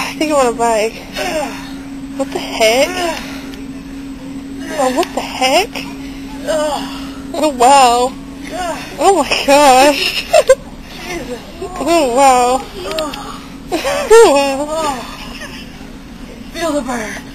I think I want a bike. What the heck? Oh, what the heck? Oh, wow. Oh, my gosh. Oh, wow. Oh, wow. Feel the burn.